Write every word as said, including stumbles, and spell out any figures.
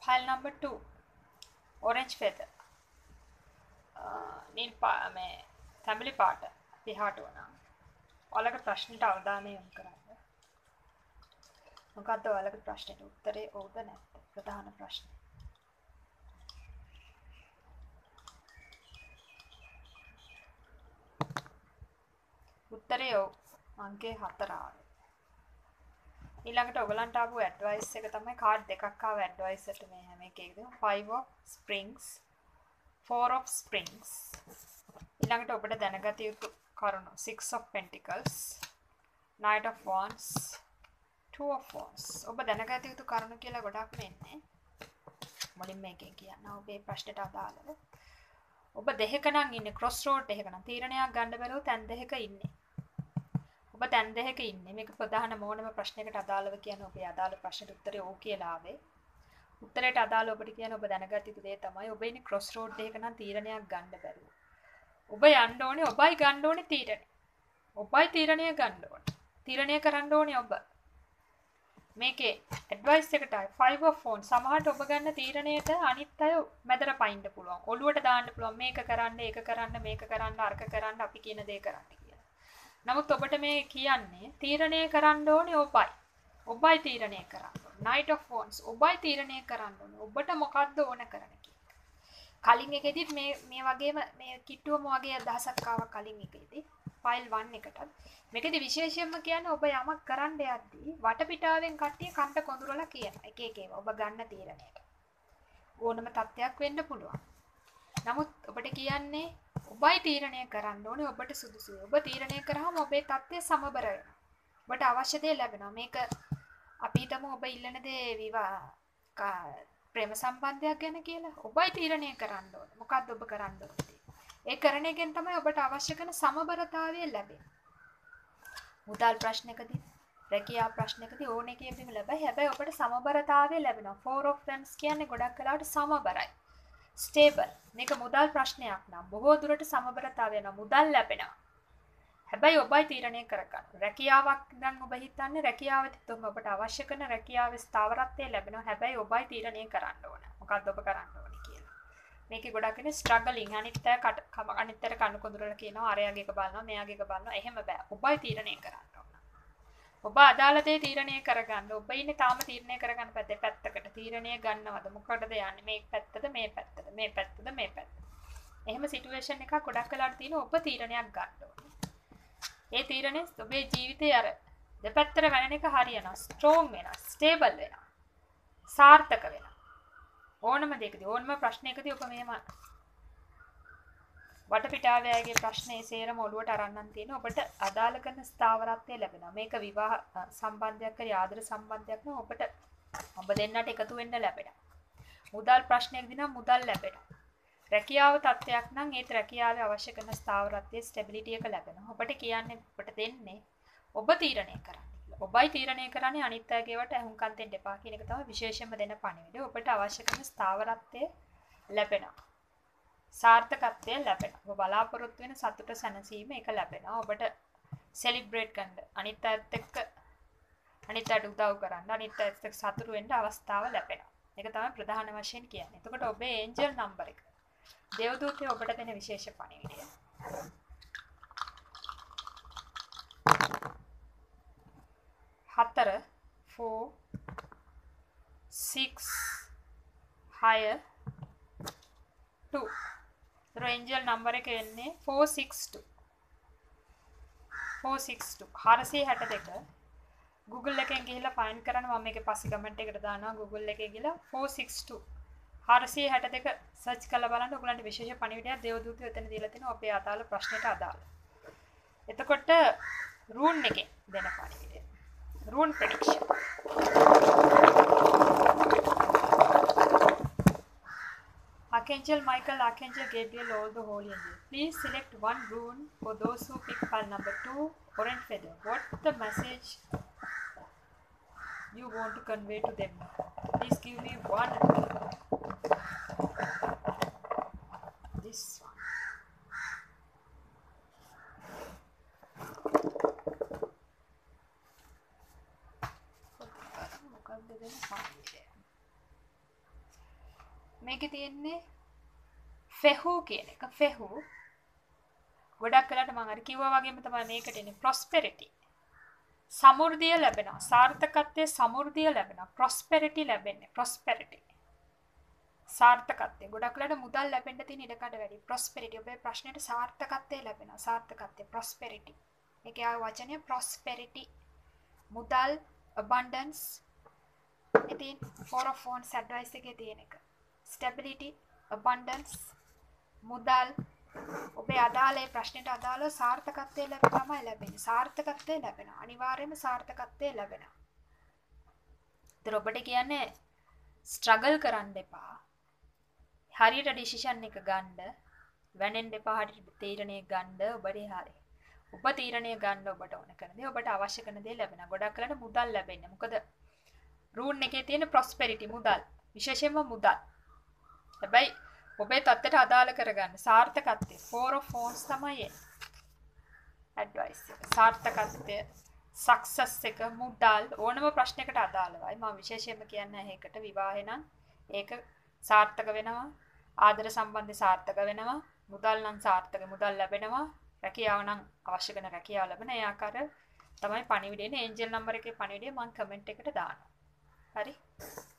File number two. Orange feather. Neil pa me family part. Pihat ona. ඔයාලගේ ප්‍රශ්නෙට අවධානය යොමු කරන්න. මොකද්ද ඔයාලගේ ප්‍රශ්නෙට උත්තරේ ඔව්ද නැත්ද? ප්‍රධාන ප්‍රශ්නේ. උත්තරේ ඔව්. අංකය හතර ආවේ. ඊළඟට ඔයගලන්ට ආපු ඇඩ්වයිස් එක තමයි කාඩ් දෙකක් ආව ඇඩ්වයිස් එකට මේ හැම එකේදීම five of springs, four of springs. ඊළඟට ඔබට දැනගත යුතු කරුණු six of pentacles, knight of wands, two of wands. ඔබ දැනගත යුතු කරුණු කියලා ගොඩක් වෙන්නේ. මුලින් මේකෙන් කියන්න ඔබේ ප්‍රශ්නට අදාළව. ඔබ දෙහෙක නම් ඉන්නේ cross road එකක නම් තීරණයක් ගන්න බැරුව තැන් දෙහෙක ඉන්නේ. ඔබ තැන් දෙහෙක ඉන්නේ. මේක ප්‍රධාන මොනම ප්‍රශ්නයකට අදාළව කියන්නේ ඔබේ අදාළ ප්‍රශ්නෙට උත්තරේ ඕ කියලා ආවේ. උත්තරයට අදාළව ඔබට කියන්නේ ඔබ දැනගත යුතු දේ තමයි ඔබ ඉන්නේ cross road එකක නම් තීරණයක් ගන්න බැරුව. ඔබ යන්න ඕනේ ඔබයි ගන්න ඕනේ තීරණය. ඔබයි තීරණය ගන්න ඕනේ. තීරණය කරන්න ඕනේ ඔබ. මේකේ ඇඩ්වයිස් එකටයි five of wands සමහරට ඔබ ගන්න තීරණයට අනිත් අය මැදට පයින්න පුළුවන්. ඔළුවට දාන්න පුළුවන් මේක කරන්න, ඒක කරන්න, මේක කරන්න, අරක කරන්න, අපි කියන දේ කරන්න කියලා. නමුත් ඔබට මේ කියන්නේ තීරණය කරන්න ඕනේ ඔබයි. ඔබයි තීරණය කරන්න ඕනේ. Knight of wands ඔබයි තීරණය කරන්න ඕනේ. ඔබට මොකද්ද ඕන කරන්නේ? කලින් එකෙදිත් මේ මේ වගේම මේ කිට්ටුවම වගේ අදහසක් ආවා කලින් එකෙදි ෆයිල් one එකටත් මේකෙදි විශේෂයෙන්ම කියන්නේ ඔබ යමක් කරන්න යද්දී වටපිටාවෙන් කට්ටිය කන්ට කොඳුරලා කියන එක එක ඒවා ඔබ ගන්න තීරණයට ඕනම තත්ත්වයක් වෙන්න පුළුවන්. නමුත් ඔබට කියන්නේ ඔබයි තීරණය කරන්න ඕනේ ඔබට සුදුසුයි. ඔබ තීරණය කරාම ඔබේ තත්ත්වය සමබර වෙනවා. ඔබට අවශ්‍ය දේ ලැබෙනවා. මේක අපි හිතමු ඔබ ඉල්ලන දේ විවාහ ප්‍රේම සම්බන්ධයක් ගැන කියලා. ඔබයි තීරණය කරන්න ඕනේ. මොකද්ද ඔබ කරන්න ඕනේ? ඒ කරන එකෙන් තමයි ඔබට අවශ්‍ය කරන සමබරතාවය ලැබෙන්නේ. මුදල් ප්‍රශ්නකදී, රැකියාව ප්‍රශ්නකදී ඕන එකකින්ම ලැබයි. හැබැයි ඔබට සමබරතාවය ලැබෙනවා. four of wands කියන්නේ ගොඩක් වෙලාවට සමබරයි. ස්ටේබල්. මේක මුදල් ප්‍රශ්නයක් නම් බොහෝ දුරට සමබරතාවය නම් මුදල් ලැබෙනවා. හැබැයි ඔබයි තීරණය කරගන්න. රැකියාවක් නම් ඔබ හිතන්නේ රැකියාවෙත් ඔබට අවශ්‍ය කරන රැකියාවේ ස්ථාවරත්වය ලැබෙනවා. හැබැයි ඔබයි තීරණය කරන්න ඕන. මොකද්ද ඔබ කරන්න ඕනේ කියලා. මේකේ ගොඩක් ඉන්නේ ස්ට්‍රගලින්. අනිත් අය අනිත් අයට කණු කොඳුරලා කියනවා අරයාගේ එක බලනවා මෙයාගේ එක බලනවා. එහෙම බෑ. ඔබයි තීරණය කරන්න ඕන. ඔබ අදාළ දේ තීරණය කරගන්න. ඔබ ඉන්නේ තාම තීරණය කරගන්න පැත්තේ පැත්තකට. තීරණය ගන්නවද? මොකටද යන්නේ? මේ පැත්තද මේ පැත්තද? මේ පැත්තද මේ පැත්තද? එහෙම සිටුේෂන් එකක් ගොඩක් වෙලාවට තියෙන ඔබ තීරණයක් ගන්න ඕනේ. ඒ තීරණය ඔබේ ජීවිතේ අර දෙපැත්තට වෙන එක හරියනවා. ස්ට්‍රෝං වෙනවා. ස්ටේබල් වෙනවා. සාර්ථක වෙනවා. ඕනම දෙයකදී ඕනම ප්‍රශ්නයකදී ඔබ මෙහෙම වටපිටාවේ අයගේ ප්‍රශ්නේ සේරම ඔළුවට අරන්නම් තියෙන ඔබට අදාළ කරන ස්ථාවරත්වය ලැබෙනවා. මේක විවාහ සම්බන්ධයක් හරි ආදර සම්බන්ධයක් නම් ඔබට ඔබ දෙන්නට එකතු වෙන්න ලැබෙනවා. මුදල් ප්‍රශ්නයකදී නම් මුදල් ලැබෙනවා. රැකියාව තත්ත්වයක් නම් ඒත් රැකියාවේ අවශ්‍ය කරන ස්ථාවරත්වයේ ස්ටැබිලිටි එක ලැබෙනවා. ඔබට කියන්නේ ඔබට දෙන්නේ ඔබ තීරණය කරන්න. ඔබයි තීරණය කරන්නේ අනිත් අයගේ වට අහුම්කම් දෙන්න එපා කියන එක තමයි විශේෂයෙන්ම දෙන පණිවිඩය. ඔබට අවශ්‍ය කරන ස්ථාවරත්වය ලැබෙනවා. සාර්ථකත්වය ලැබෙනවා. ඔබ බලාපොරොත්තු වෙන සතුට සැනසීම එක ලැබෙනවා. ඔබට සෙලිබ්‍රේට් කරන්න අනිත් අයත් එක්ක අනිත් අයට උදව් කරන්න අනිත් අයත් එක්ක සතුටු වෙන්න අවස්ථාව ලැබෙනවා. ඒක තමයි ප්‍රධාන වශයෙන් කියන්නේ. එතකොට ඔබේ ඒන්ජල් නම්බර් එක දේවදූතය ඔබට දෙන විශේෂ පණිවිඩය. හතර four six higher two. Angel number එක එන්නේ four six two. four six two. හාරසිය හැට දෙක. Google එකෙන් ගිහිල්ලා ෆයින්ඩ් කරන්න මම මේකේ පස්සේ කමෙන්ට් එකට දානවා Google එකේ ගිහිල්ලා four six two. හාරසිය හැට දෙක සර්ච් කරලා බලන්න ඔයගලන්ට විශේෂ පණිවිඩයක් දේවදූතයෝ එතන දීලා තිනවා අපේ අදාළ ප්‍රශ්නෙට අදාළ. එතකොට රූන් එකේ දෙන පණිවිඩය. Rune prediction. Archangel Michael, Archangel Gabriel, all the holy angels. Please select one rune for those who pick file number two, orange feather. What the message you want to convey to them? Please give me one. This one. මේකේ තියෙන්නේ ෆෙහු කියන එක. ෆෙහු ගොඩක් වෙලාට මම අර කිව්වා වගේම තමයි මේකට එන්නේ ප්‍රොස්පෙරිටි. සමෘද්ධිය ලැබෙනවා. සාර්ථකත්වයේ සමෘද්ධිය ලැබෙනවා. ප්‍රොස්පෙරිටි ලැබෙන්නේ. ප්‍රොස්පෙරිටි. සාර්ථකත්වය. ගොඩක් වෙලාට මුදල් ලැබෙන්න තියෙන ඉඩකඩ වැඩි. ප්‍රොස්පෙරිටි. ඔබේ ප්‍රශ්නෙට සාර්ථකත්වය ලැබෙනවා. සාර්ථකත්වය ප්‍රොස්පෙරිටි. මේකේ ආ වචනය ප්‍රොස්පෙරිටි. මුදල් abundance. ඉතින් four of wands advice එකේ තියෙන එක. stability, abundance, මුදල් ඔබේ අදාළේ ප්‍රශ්නෙට අදාළව සාර්ථකත්වය තමයි ලැබෙන්නේ. සාර්ථකත්වය ලැබෙනවා. අනිවාර්යයෙන්ම සාර්ථකත්වය ලැබෙනවා. ඒතර ඔබට කියන්නේ ස්ට්‍රගල් කරන්න එපා. හරියට ඩිසිෂන් එක ගන්න. වැනෙන්න එපා. හරියට තීරණය ගන්න. ඔබට හරි. ඔබ තීරණය ගන්න ඔබට ඕන කරන දේ ඔබට අවශ්‍ය කරන දේ ලැබෙනවා. ගොඩක් වෙලාට මුදල් ලැබෙන්නේ. මොකද රූන් එකේ තියෙන ප්‍රොස්පෙරිටි මුදල්. විශේෂයෙන්ම මුදල්. හැබැයි ඔබේ තත්ත්වයට අදාළ කරගන්න සාර්ථකත්වය four of wands තමයි ඇඩ්වයිස් එක. සාර්ථකත්වය සක්සස් එක මුදල් ඕනම ප්‍රශ්නයකට අදාළවයි. මම විශේෂයෙන්ම කියන්නේ ඒකට විවාහේ නම් ඒක සාර්ථක වෙනවා. ආදර සම්බන්ධය සාර්ථක වෙනවා. මුදල් නම් සාර්ථක මුදල් ලැබෙනවා. රැකියාව නම් අවශ්‍ය කරන රැකියාව ලැබෙන. ඒ ආකාර තමයි පණිවිඩයනේ. ඒන්ජල් නම්බර් එකේ පණිවිඩය මම කමෙන්ට් එකට දානවා. හරි.